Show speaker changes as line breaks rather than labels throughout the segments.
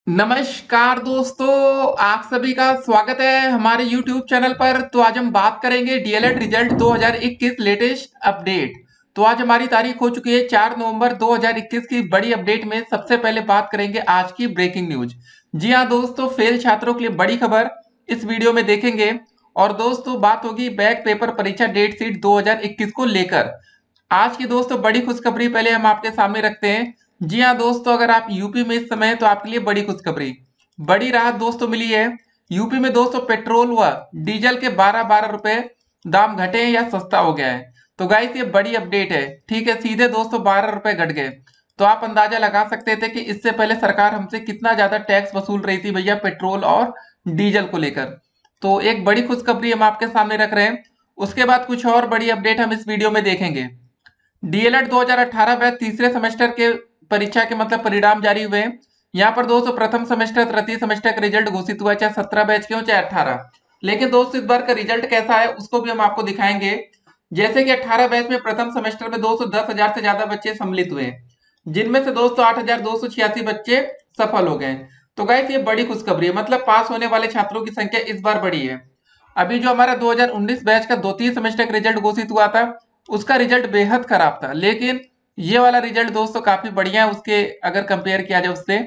नमस्कार दोस्तों, आप सभी का स्वागत है हमारे YouTube चैनल पर। तो आज हम बात करेंगे डीएलएड रिजल्ट 2021 लेटेस्ट अपडेट। तो आज हमारी तारीख हो चुकी है 4 नवंबर 2021 की बड़ी अपडेट में सबसे पहले बात करेंगे आज की ब्रेकिंग न्यूज। जी हाँ दोस्तों, फेल छात्रों के लिए बड़ी खबर इस वीडियो में देखेंगे। और दोस्तों बात होगी बैक पेपर परीक्षा डेट शीट 2021 को लेकर। आज की दोस्तों बड़ी खुशखबरी पहले हम आपके सामने रखते हैं। जी हाँ दोस्तों, अगर आप यूपी में इस समय हैं तो आपके लिए बड़ी खुशखबरी, बड़ी राहत दोस्तों मिली है। यूपी में दोस्तों पेट्रोल व डीजल के 12-12 रुपए दाम घटे हैं या सस्ता हो गया है। तो गाइस ये बड़ी अपडेट है, ठीक है, सीधे दोस्तों 12 रुपए घट गए। तो आप अंदाजा लगा सकते थे कि इससे पहले सरकार हमसे कितना ज्यादा टैक्स वसूल रही थी भैया पेट्रोल और डीजल को लेकर। तो एक बड़ी खुशखबरी हम आपके सामने रख रहे हैं। उसके बाद कुछ और बड़ी अपडेट हम इस वीडियो में देखेंगे। डीएलएड 2018 बैच तीसरे सेमेस्टर के परीक्षा के मतलब परिणाम जारी हुए। यहाँ पर दोस्तों प्रथम सेमेस्टर तृतीय सेमेस्टर का रिजल्ट घोषित हुआ, चाहे 17 बैच के हो चाहे 18। लेकिन दोस्तों इस बार का रिजल्ट कैसा है उसको भी हम आपको दिखाएंगे। जैसे कि 18 बैच में प्रथम सेमेस्टर में 210,000 से ज्यादा बच्चे सम्मिलित हुए, जिनमें से दोस्तों 8,286 बच्चे सफल हो गए। तो गाइस ये बड़ी खुशखबरी है, मतलब पास होने वाले छात्रों की संख्या इस बार बढ़ी है। अभी जो हमारा 2019 बैच का द्वितीय सेमेस्टर का रिजल्ट घोषित हुआ था उसका रिजल्ट बेहद खराब था, लेकिन ये वाला रिजल्ट दोस्तों काफी बढ़िया है उसके अगर कंपेयर किया जाए उससे।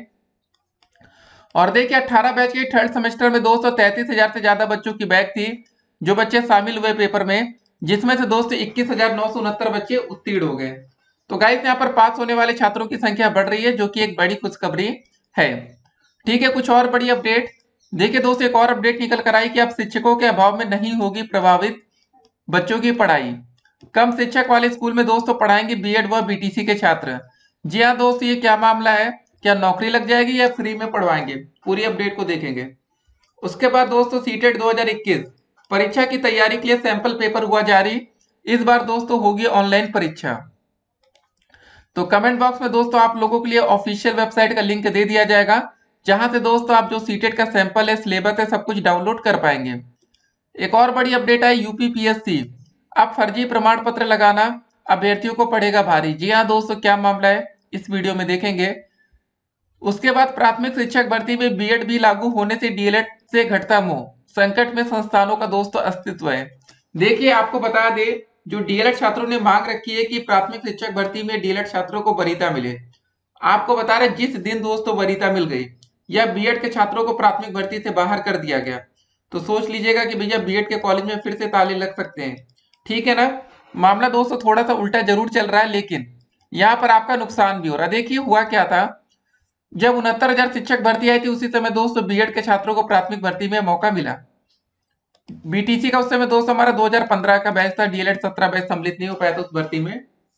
और देखिए 18 बैच के थर्ड सेमेस्टर में दोस्तों 33,000 से ज्यादा बच्चों की बैच थी जो बच्चे शामिल हुए पेपर में, जिसमें से दोस्तों 21,969 बच्चे उत्तीर्ण हो गए। तो गाइस यहाँ पर पास होने वाले छात्रों की संख्या बढ़ रही है, जो कि एक बड़ी खुशखबरी है। ठीक है, कुछ और बड़ी अपडेट देखिए दोस्तों, एक और अपडेट निकल कर आई कि अब शिक्षकों के अभाव में नहीं होगी प्रभावित बच्चों की पढ़ाई। कम शिक्षक वाले स्कूल में दोस्तों पढ़ाएंगे बीएड व बीटीसी के छात्र। जी हाँ दोस्तों, ये क्या मामला है, क्या नौकरी लग जाएगी या फ्री में पढ़वाएंगे, पूरी अपडेट को देखेंगे। उसके बाद दोस्तों सीटेट 2021 परीक्षा की तैयारी के लिए सैंपल पेपर हुआ जारी। इस बार दोस्तों होगी ऑनलाइन परीक्षा। तो कमेंट बॉक्स में दोस्तों आप लोगों के लिए ऑफिशियल वेबसाइट का लिंक दे दिया जाएगा, जहां से दोस्तों आप जो सीटेट का सैंपल है, सिलेबस है, सब कुछ डाउनलोड कर पाएंगे। एक और बड़ी अपडेट है, यूपीपीएससी अब फर्जी प्रमाण पत्र लगाना अभ्यर्थियों को पड़ेगा भारी। जी हाँ दोस्तों, क्या मामला है इस वीडियो में देखेंगे। उसके बाद प्राथमिक शिक्षक भर्ती में बीएड भी लागू होने से डीएलएड से घटता मोह, संकट में संस्थानों का दोस्तों अस्तित्व है। देखिए आपको बता दे, जो डीएलएड छात्रों ने मांग रखी है कि प्राथमिक शिक्षक भर्ती में डीएलएड छात्रों को वरीयता मिले। आपको बता रहे जिस दिन दोस्तों वरीयता मिल गई या बीएड के छात्रों को प्राथमिक भर्ती से बाहर कर दिया गया, तो सोच लीजिएगा कि भैया बीएड के कॉलेज में फिर से ताले लग सकते हैं। ठीक है ना, मामला दोस्तों थोड़ा सा उल्टा जरूर चल रहा है, लेकिन यहाँ पर आपका नुकसान भी हो रहा है। देखिए हुआ क्या था, जब 69,000 शिक्षक भर्ती आई थी उसी समय दोस्तों बीएड के छात्रों को प्राथमिक भर्ती में मौका मिला। बीटीसी का उस समय दोस्तों हमारा 2015 का बैच था, डीएलएड 17 बैच सम्मिलित नहीं हो पाया था उस भर्ती में।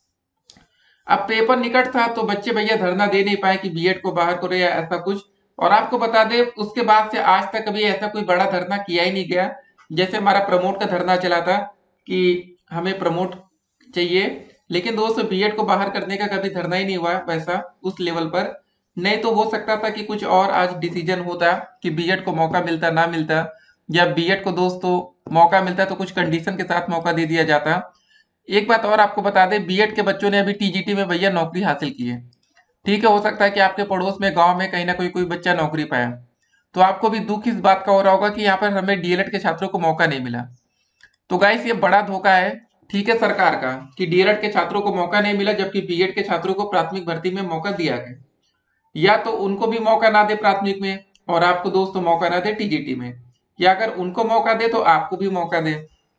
अब पेपर निकट था तो बच्चे भैया धरना दे नहीं पाए कि बीएड को बाहर करो या ऐसा कुछ। और आपको बता दें उसके बाद से आज तक कभी ऐसा कोई बड़ा धरना किया ही नहीं गया। जैसे हमारा प्रमोट का धरना चला था कि हमें प्रमोट चाहिए, लेकिन दोस्तों बीएड को बाहर करने का कभी धरना ही नहीं हुआ वैसा उस लेवल पर। नहीं तो हो सकता था कि कुछ और आज डिसीजन होता कि बीएड को मौका मिलता ना मिलता, या बीएड को दोस्तों मौका मिलता तो कुछ कंडीशन के साथ मौका दे दिया जाता। एक बात और आपको बता दें, बीएड के बच्चों ने अभी टीजीटी में भैया नौकरी हासिल की है। ठीक है, हो सकता है कि आपके पड़ोस में गांव में कहीं ना कोई कोई बच्चा नौकरी पाया, तो आपको भी दुख इस बात का हो रहा होगा कि यहाँ पर हमें डीएलएड के छात्रों को मौका नहीं मिला। तो गाइस ये बड़ा धोखा है, ठीक है, सरकार का, कि डीएलएड के छात्रों को मौका नहीं मिला जबकि बीएड के छात्रों को प्राथमिक भर्ती में मौका दिया गया। या तो उनको भी मौका ना दे प्राथमिक में और आपको दोस्तों मौका ना दे टीजीटी में, या अगर उनको मौका दे तो आपको भी मौका दे।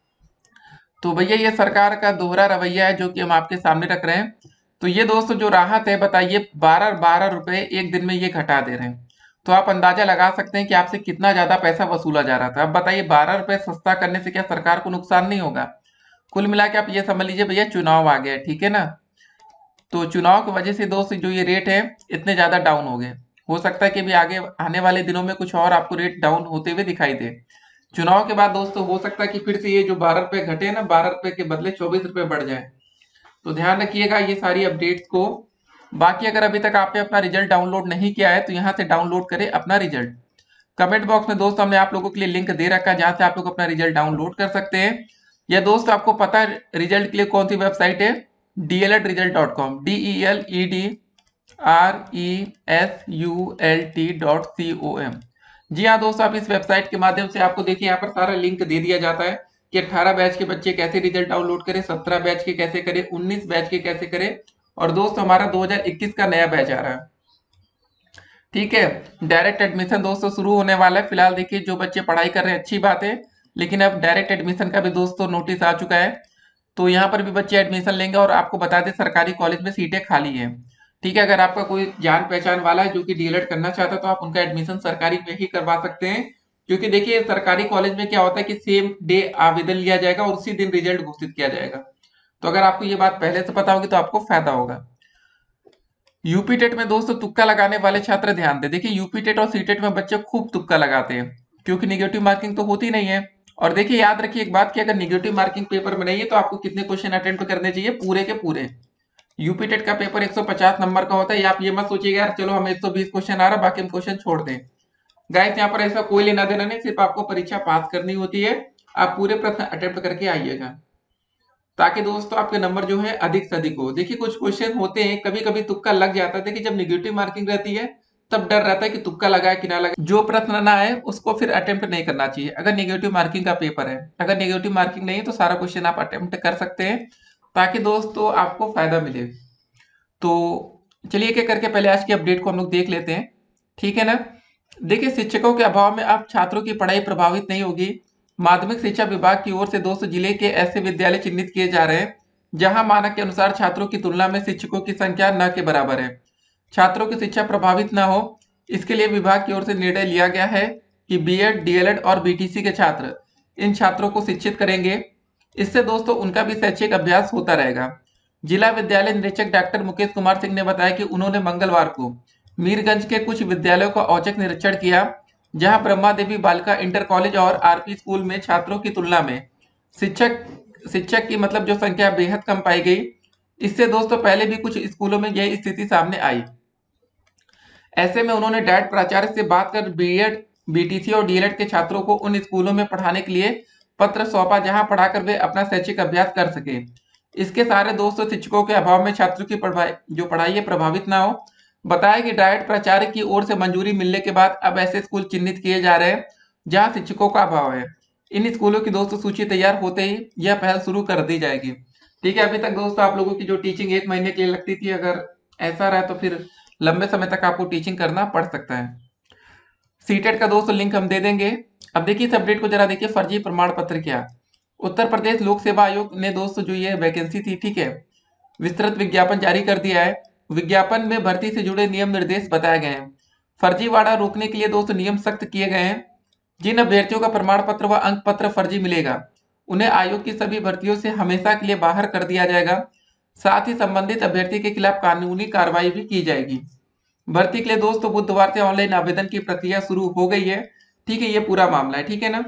तो भैया ये सरकार का दोहरा रवैया है जो कि हम आपके सामने रख रहे हैं। तो ये दोस्तों जो राहत है बताइए, 12-12 रुपए एक दिन में ये घटा दे रहे हैं। तो आप अंदाजा लगा सकते हैं कि आपसे कितना ज्यादा पैसा वसूला जा रहा था। अब बताइए 12 रुपए सस्ता करने से क्या सरकार को नुकसान नहीं होगा। कुल मिला के आप ये समझ लीजिए भैया चुनाव आ गया, ठीक है ना। तो चुनाव की वजह से दोस्त जो ये रेट है इतने ज्यादा डाउन हो गए। हो सकता है कि भी आगे आने वाले दिनों में कुछ और आपको रेट डाउन होते हुए दिखाई दे। चुनाव के बाद दोस्तों हो सकता है कि फिर से ये जो 12 रुपए घटे ना, 12 रुपए के बदले 24 रुपए बढ़ जाए। तो ध्यान रखिएगा ये सारी अपडेट्स को। बाकी अगर अभी तक आपने अपना रिजल्ट डाउनलोड नहीं किया है तो यहाँ से डाउनलोड करें अपना रिजल्ट। कमेंट बॉक्स में दोस्तों हमने आप लोगों के लिए लिंक दे रखा है जहां से आप लोग अपना रिजल्ट डाउनलोड कर सकते हैं। या दोस्त आपको पता है रिजल्ट के लिए कौन सी वेबसाइट है, DLEDresult.com, DELED RESULT.com। जी हाँ दोस्तों, आप इस वेबसाइट के माध्यम से आपको देखिए यहाँ पर सारा लिंक दे दिया जाता है कि 18 बैच के बच्चे कैसे रिजल्ट डाउनलोड करें, 17 बैच के कैसे करें, 19 बैच के कैसे करें। और दोस्त हमारा 2021 का नया बैच आ रहा है, ठीक है। डायरेक्ट एडमिशन दोस्तों शुरू होने वाला है। फिलहाल देखिए जो बच्चे पढ़ाई कर रहे हैं अच्छी बात है, लेकिन अब डायरेक्ट एडमिशन का भी दोस्तों नोटिस आ चुका है। तो यहाँ पर भी बच्चे एडमिशन लेंगे। और आपको बता दें सरकारी कॉलेज में सीटें खाली हैं, ठीक है। अगर आपका कोई जान पहचान वाला है जो कि डीएलएड करना चाहता है तो आप उनका एडमिशन सरकारी में ही करवा सकते हैं। क्योंकि देखिए सरकारी कॉलेज में क्या होता है कि सेम डे आवेदन लिया जाएगा और उसी दिन रिजल्ट घोषित किया जाएगा। तो अगर आपको ये बात पहले से पता होगी तो आपको फायदा होगा। यूपी टेट में दोस्तों तुक्का लगाने वाले छात्र ध्यान दें। देखिए यूपी टेट और सीटेट में बच्चे खूब तुक्का लगाते हैं, क्योंकि निगेटिव मार्किंग तो होती नहीं है। और देखिए याद रखिए एक बात कि अगर निगेटिव मार्किंग पेपर में नहीं है तो आपको कितने क्वेश्चन अटेम्प्ट करने चाहिए, पूरे के पूरे। यूपी टेट का पेपर 150 नंबर का होता है। आप ये मत सोचिएगा यार चलो हमें 120 क्वेश्चन आ रहा बाकी हम क्वेश्चन छोड़ दें। गाइस यहाँ पर ऐसा कोई लेना देना नहीं, सिर्फ आपको परीक्षा पास करनी होती है। आप पूरे प्रश्न अटेम्प्ट करके आइएगा, ताकि दोस्तों आपके नंबर जो है अधिक से अधिक हो। देखिए कुछ क्वेश्चन होते हैं कभी कभी तुक्का लग जाता है। देखिए जब निगेटिव मार्किंग रहती है तब डर रहता है कि तुक्का लगाए कि ना लगाए। जो प्रश्न ना आए उसको फिर अटेम्प्ट नहीं करना चाहिए अगर निगेटिव मार्किंग का पेपर है। अगर निगेटिव मार्किंग नहीं है तो सारा क्वेश्चन आप अटेम्प्ट कर सकते हैं, ताकि दोस्तों आपको फायदा मिले। तो चलिए क्या करके पहले आज की अपडेट को हम लोग देख लेते हैं, ठीक है ना। देखिए शिक्षकों के अभाव में अब छात्रों की पढ़ाई प्रभावित नहीं होगी। माध्यमिक शिक्षा विभाग की ओर से दोस्तों जिले के ऐसे विद्यालय चिन्हित किए जा रहे हैं जहां मानक के अनुसार छात्रों की तुलना में शिक्षकों की संख्या न के बराबर है। छात्रों की शिक्षा प्रभावित न हो, इसके लिए विभाग की ओर से निर्णय लिया गया है कि बीएड, डीएलएड और बीटीसी के छात्र इन छात्रों को शिक्षित करेंगे। इससे दोस्तों उनका भी शैक्षिक अभ्यास होता रहेगा। जिला विद्यालय निरीक्षक डॉक्टर मुकेश कुमार सिंह ने बताया कि उन्होंने मंगलवार को मीरगंज के कुछ विद्यालयों का औचक निरीक्षण किया, जहां ब्रह्मा देवी बालिका इंटर कॉलेज और आरपी स्कूल में छात्रों की तुलना में शिक्षक शिक्षक की मतलब जो संख्या बेहद कम पाई गई। इससे दोस्तों पहले भी कुछ स्कूलों में यही स्थिति सामने आई। ऐसे में उन्होंने डायट प्राचार्य से बात कर बीएड, बीटीसी और डीएलएड के छात्रों को उन स्कूलों में पढ़ाने के लिए पत्र सौंपा जहां पढ़ाकर वे अपना शैक्षिक अभ्यास कर सके। इसके सारे दोस्तों शिक्षकों के अभाव में छात्रों की पढ़ाई है प्रभावित ना हो। बताया कि डायट प्राचार्य की ओर से मंजूरी मिलने के बाद अब ऐसे स्कूल चिन्हित किए जा रहे हैं जहां शिक्षकों का अभाव है। इन स्कूलों की दोस्तों सूची तैयार होते ही यह पहल शुरू कर दी जाएगी, ठीक है। अभी तक दोस्तों आप लोगों की जो टीचिंग 1 महीने के लिए लगती थी, अगर ऐसा रहा तो फिर लंबे समय तक आपको टीचिंग करना पड़ सकता है। सीटेट का दोस्तों लिंक हम दे देंगे। अब देखिए इस अपडेट को जरा देखिए, फर्जी प्रमाण पत्र क्या। उत्तर प्रदेश लोक सेवा आयोग ने दोस्तों जो ये वैकेंसी थी, ठीक है, विस्तृत विज्ञापन जारी कर दिया है। विज्ञापन में भर्ती से जुड़े नियम निर्देश बताए गए हैं। फर्जीवाड़ा रोकने के लिए दोस्तों नियम सख्त किए गए हैं। जिन अभ्यर्थियों का प्रमाण पत्र व अंक पत्र फर्जी मिलेगा उन्हें आयोग की सभी भर्तियों से हमेशा के लिए बाहर कर दिया जाएगा। साथ ही संबंधित अभ्यर्थी के खिलाफ कानूनी कार्रवाई भी की जाएगी। भर्ती के लिए दोस्तों बुधवार से ऑनलाइन आवेदन की प्रक्रिया शुरू हो गई है, ठीक है। ये पूरा मामला है, ठीक है ना।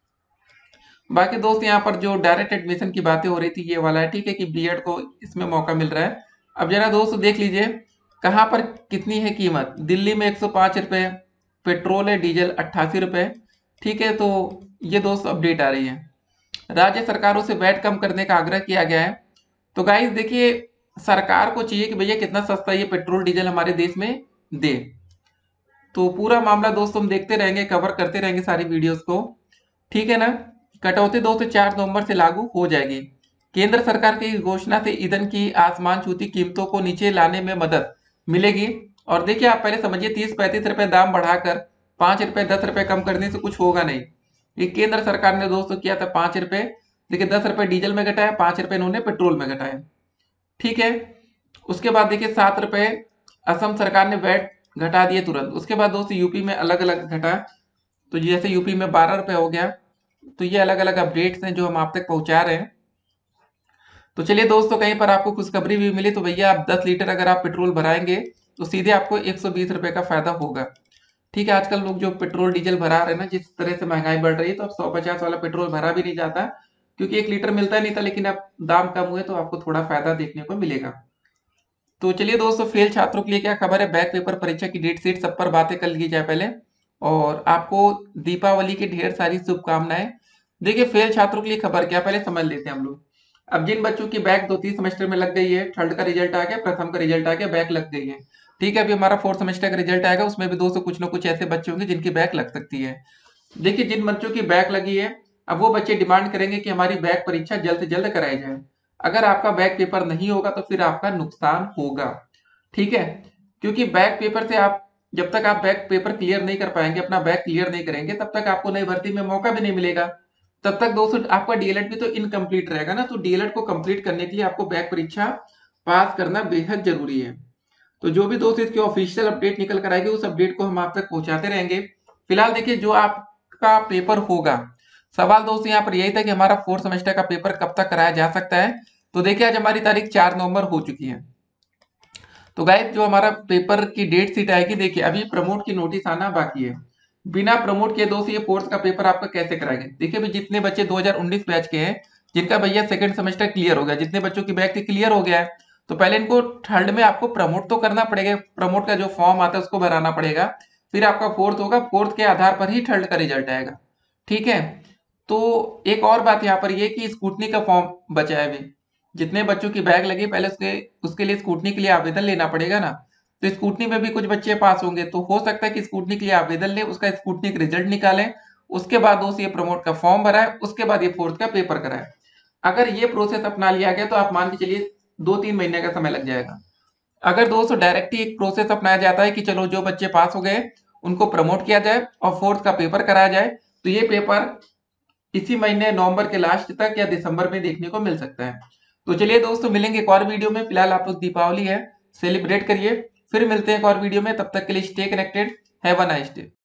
बाकी दोस्त यहाँ पर जो डायरेक्ट एडमिशन की बातें हो रही थी ये वाला है, ठीक है, कि बीएड को इसमें मौका मिल रहा है। अब जरा दोस्त देख लीजिए कहाँ पर कितनी है कीमत। दिल्ली में 105 रुपये, पेट्रोल है डीजल 88 रुपये, ठीक है। तो ये दोस्त अपडेट आ रही है। राज्य सरकारों से वैट कम करने का आग्रह किया गया है। तो गाइस देखिए सरकार को चाहिए कि भैया कितना सस्ता ये पेट्रोल डीजल हमारे देश में दे। तो पूरा मामला दोस्तों हम देखते रहेंगे, कवर करते रहेंगे सारी वीडियोस को, ठीक है ना। कटौती दोस्तों 4 नवंबर से लागू हो जाएगी। केंद्र सरकार की घोषणा से ईंधन की आसमान छूती कीमतों को नीचे लाने में मदद मिलेगी। और देखिए आप पहले समझिए 30-35 रुपए दाम बढ़ाकर 5 रुपए 10 रुपए कम करने से कुछ होगा नहीं। ये केंद्र सरकार ने दोस्तों किया था 5 रुपए, देखिए 10 रुपए डीजल में घटाया, 5 रुपए इन्होंने पेट्रोल में घटाया, ठीक है। उसके बाद देखिए 7 रुपए असम सरकार ने वैट घटा दिए तुरंत। उसके बाद दोस्तों यूपी में अलग अलग घटा, तो जैसे यूपी में 12 रुपए हो गया। तो ये अलग अलग अपडेट्स हैं जो हम आप तक पहुंचा रहे हैं। तो चलिए दोस्तों कहीं पर आपको खुशखबरी भी मिली तो भैया आप 10 लीटर अगर आप पेट्रोल भराएंगे तो सीधे आपको 120 रुपए का फायदा होगा, ठीक है। आजकल लोग जो पेट्रोल डीजल भरा रहे हैं ना, जिस तरह से महंगाई बढ़ रही है तो अब 150 वाला पेट्रोल भरा भी नहीं जाता, क्योंकि 1 लीटर मिलता नहीं था। लेकिन अब दाम कम हुए तो आपको थोड़ा फायदा देखने को मिलेगा। तो चलिए दोस्तों फेल छात्रों के लिए क्या खबर है, बैक पेपर परीक्षा की डेट शीट सब पर बातें कर ली जाए पहले। और आपको दीपावली की ढेर सारी शुभकामनाएं। देखिए फेल छात्रों के लिए खबर क्या, पहले समझ लेते हैं हम लोग। अब जिन बच्चों की बैक 2-3 सेमेस्टर में लग गई है, थर्ड का रिजल्ट आ गया, प्रथम का रिजल्ट आ गया, बैक लग गई है, ठीक है, अभी हमारा फोर्थ सेमेस्टर का रिजल्ट आएगा, उसमें भी दोस्तों कुछ ना कुछ ऐसे बच्चे होंगे जिनकी बैक लग सकती है। देखिए, जिन बच्चों की बैक लगी है, अब वो बच्चे डिमांड करेंगे कि हमारी बैक परीक्षा जल्द से जल्द कराई जाए। अगर आपका बैक पेपर नहीं होगा तो फिर आपका नुकसान होगा, ठीक है। क्योंकि बैक पेपर से आप, जब तक आप बैक पेपर क्लियर नहीं कर पाएंगे, अपना बैक क्लियर नहीं करेंगे, तब तक आपको नई भर्ती में मौका भी नहीं मिलेगा। तब तक दोस्तों आपका डीएलएड भी तो इनकम्प्लीट रहेगा ना। तो डीएलएड को कंप्लीट करने के लिए आपको बैक परीक्षा पास करना बेहद जरूरी है। तो जो भी दोस्त इसकी ऑफिशियल अपडेट निकल कर आएगी, उस अपडेट को हम आप तक पहुंचाते रहेंगे। फिलहाल देखिए, जो आपका पेपर होगा, सवाल दोस्त यहाँ पर यही था कि हमारा फोर्थ सेमेस्टर का पेपर कब तक कराया जा सकता है। तो देखिए, आज हमारी तारीख 4 नवंबर हो चुकी है। तो गाइस, जो हमारा पेपर की डेट शीट आएगी, देखिए अभी प्रमोट की नोटिस आना बाकी है। बिना प्रमोट किए दोस्त ये फोर्थ का पेपर आपका कैसे कराएंगे। देखिए भाई, जितने बच्चे 2019 बैच के हैं, जिनका भैया सेकंड सेमेस्टर क्लियर हो गया, जितने बच्चों की बैक क्लियर हो गया है, तो पहले इनको थर्ड में आपको प्रमोट तो करना पड़ेगा। प्रमोट का जो फॉर्म आता है उसको भराना पड़ेगा, फिर आपका फोर्थ होगा, फोर्थ के आधार पर ही थर्ड का रिजल्ट आएगा, ठीक है। तो एक और बात यहाँ पर ये कि स्कूटनी का फॉर्म बचा है अभी। जितने बच्चों की बैग लगी, पहले उसके उसके लिए स्कूटनी के लिए आवेदन लेना पड़ेगा ना। तो स्कूटनी में भी कुछ बच्चे पास होंगे, तो हो सकता है कि स्कूटनी के लिए आवेदन ले, उसका स्कूटनी का रिजल्ट निकालें, उसके बाद दोस्त ये प्रमोट का फॉर्म भरा है, उसके बाद ये फोर्थ का पेपर कराए। अगर ये प्रोसेस अपना लिया गया तो आप मान के चलिए 2-3 महीने का समय लग जाएगा। अगर दोस्तों डायरेक्ट ही एक प्रोसेस अपनाया जाता है कि चलो जो बच्चे पास हो गए उनको प्रमोट किया जाए और फोर्थ का पेपर कराया जाए, तो ये पेपर इसी महीने नवंबर के लास्ट तक या दिसंबर में देखने को मिल सकता है। तो चलिए दोस्तों, मिलेंगे एक और वीडियो में। फिलहाल आप लोग दीपावली है, सेलिब्रेट करिए। फिर मिलते हैं एक और वीडियो में, तब तक के लिए stay connected. Have a nice day.